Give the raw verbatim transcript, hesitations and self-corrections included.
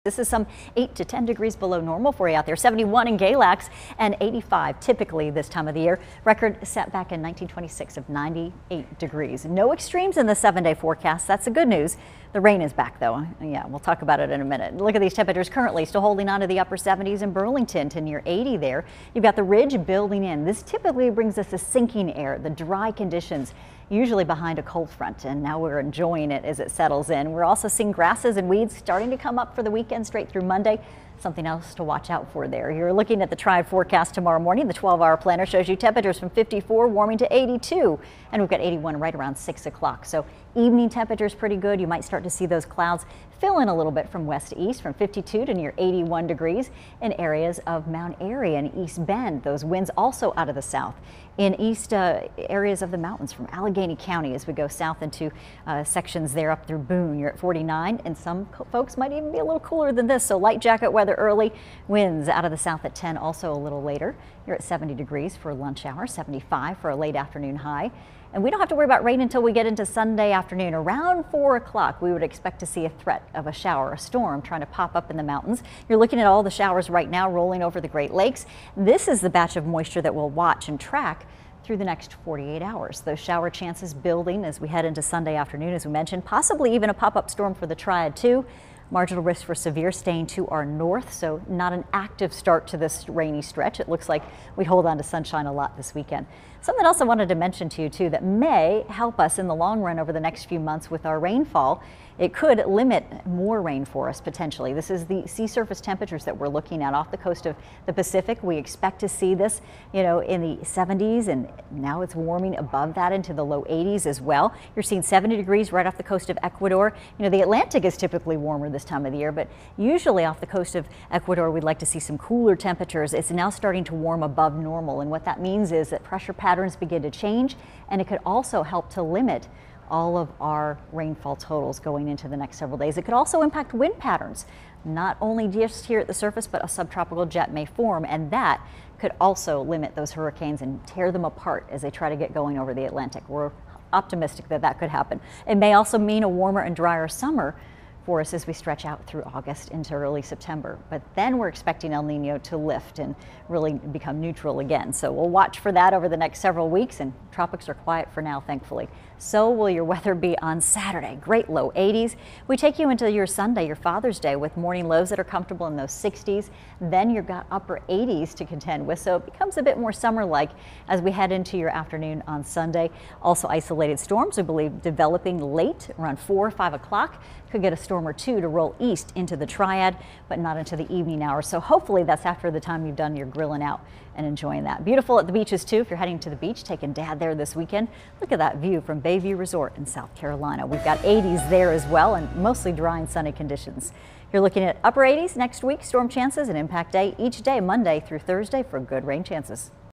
This is some eight to ten degrees below normal for you out there. seventy-one in Galax and eighty-five typically this time of the year. Record set back in nineteen twenty-six of ninety-eight degrees. No extremes in the seven day forecast. That's the good news. The rain is back though. Yeah, we'll talk about it in a minute. Look at these temperatures currently still holding on to the upper seventies in Burlington to near eighty there. You've got the ridge building in. This typically brings us the sinking air, the dry conditions, usually behind a cold front, and now we're enjoying it as it settles in. We're also seeing grasses and weeds starting to come up for the weekend straight through Monday. Something else to watch out for there. You're looking at the Triad forecast tomorrow morning. The twelve hour planner shows you temperatures from fifty-four warming to eighty-two, and we've got eighty-one right around six o'clock. So evening temperatures pretty good. You might start to see those clouds fill in a little bit from west to east, from fifty-two to near eighty-one degrees in areas of Mount Airy and East Bend. Those winds also out of the south in east uh, areas of the mountains from Allegheny County as we go south into uh, sections there up through Boone. You're at forty-nine, and some folks might even be a little cooler than this. So light jacket weather early, winds out of the south at ten, also a little later. You're at seventy degrees for lunch hour, seventy-five for a late afternoon high. And we don't have to worry about rain until we get into Sunday afternoon. Around four o'clock, we would expect to see a threat of a shower, a storm trying to pop up in the mountains. You're looking at all the showers right now rolling over the Great Lakes. This is the batch of moisture that we'll watch and track through the next forty-eight hours. Those shower chances building as we head into Sunday afternoon, as we mentioned, possibly even a pop-up storm for the Triad too. Marginal risk for severe staying to our north, so not an active start to this rainy stretch. It looks like we hold on to sunshine a lot this weekend. Something else I wanted to mention to you too that may help us in the long run over the next few months with our rainfall. It could limit more rain for us potentially. This is the sea surface temperatures that we're looking at off the coast of the Pacific. We expect to see this, you know, in the seventies, and now it's warming above that into the low eighties as well. You're seeing seventy degrees right off the coast of Ecuador. You know, the Atlantic is typically warmer this time of the year, but usually off the coast of Ecuador, we'd like to see some cooler temperatures. It's now starting to warm above normal, and what that means is that pressure patterns begin to change, and it could also help to limit all of our rainfall totals going into the next several days. It could also impact wind patterns, not only just here at the surface, but a subtropical jet may form, and that could also limit those hurricanes and tear them apart as they try to get going over the Atlantic. We're optimistic that that could happen. It may also mean a warmer and drier summer for us as we stretch out through August into early September. But then we're expecting El Nino to lift and really become neutral again. So we'll watch for that over the next several weeks, and tropics are quiet for now, thankfully. So will your weather be on Saturday. Great low eighties. We take you into your Sunday, your Father's Day, with morning lows that are comfortable in those sixties. Then you've got upper eighties to contend with. So it becomes a bit more summer-like as we head into your afternoon on Sunday. Also isolated storms, we believe, developing late around four or five o'clock. Could get a storm or two to roll east into the Triad, but not into the evening hours. So hopefully that's after the time you've done your grilling out and enjoying that. Beautiful at the beaches too. If you're heading to the beach, taking Dad there this weekend, look at that view from Bayview Resort in South Carolina. We've got eighties there as well, and mostly dry and sunny conditions. You're looking at upper eighties next week, storm chances and impact day each day, Monday through Thursday, for good rain chances.